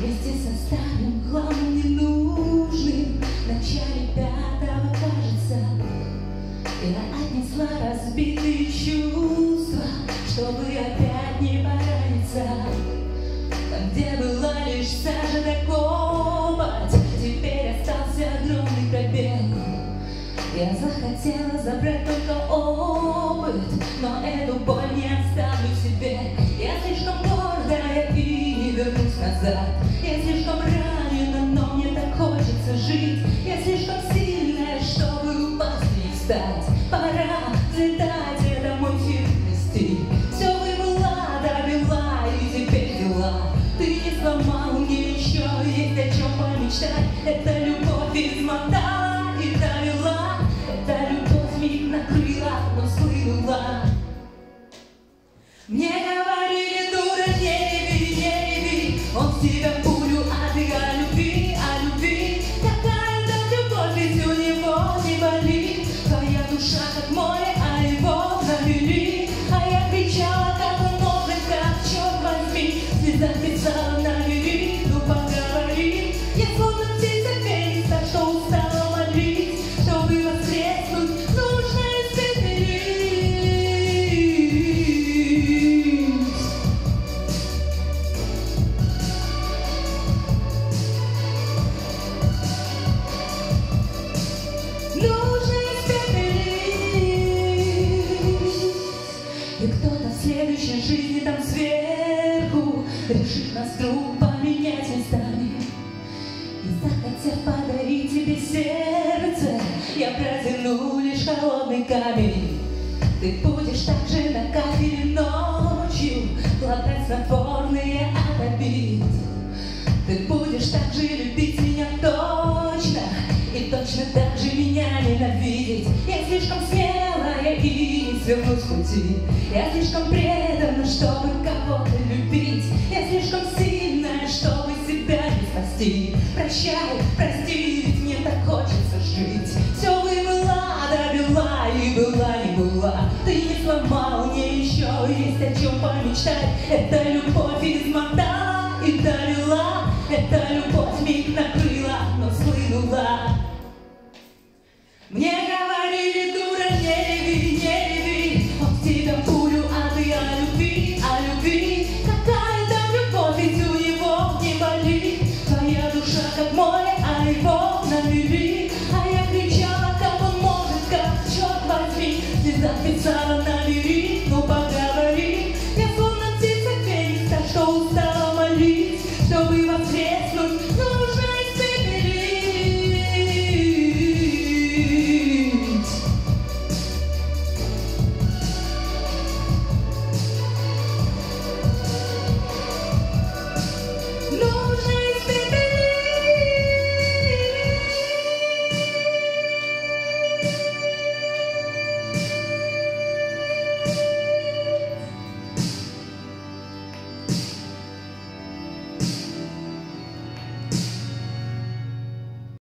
Вместе со старым хламом ненужным в начале пятого, кажется, я отнесла разбитые чувства, чтобы опять не пораниться. Там, где была лишь сажа да копоть, теперь остался огромный пробел. Я захотела забрать только опыт, но эту боль не оставлю себе. Я слишком гордая и не вернусь назад. Я слишком ранена, но мне так хочется жить. Я слишком сильная, чтобы упасть и встать. Пора взлетать, это мой фирменный стиль. Все вывела, довела и теперь дела. Ты не сломал, мне еще есть о чем помечтать. Это любовь измотала и довела. Это любовь миг накрыла, но сплыла. Мне говорили, дура, не реви, он в тебя пулю, а ты о любви, о любви. Какая там любовь, ведь у него не болит. Твоя душа как море, а его навели. А я кричала, как он может, как, черт возьми. Слеза писала на вери, ну поговори. Я словно птица феникс, так что устала молить. Чтобы воскреснуть, нужно исцелить. Нужно исцелить. И кто-то в следующей жизни там сверху решит нас вдруг поменять местами. И захотев подарить тебе сердце, я протяну лишь холодный камень. Ты будешь так же на кафеле ночью глотать снотворные от обид. Ты будешь так же любить меня точно и точно так же меня ненавидеть. Я слишком смелая и не свернусь с пути. Я слишком предана, чтобы кого-то любить. Я слишком сильная, чтобы себя не спасти. Прощай, прости, ведь мне так хочется жить. Все вывела, довела и была не была. Ты не сломал, мне еще есть о чем помечтать. Это любовь измотала и довела. Это любовь миг накрыла, но схлынула.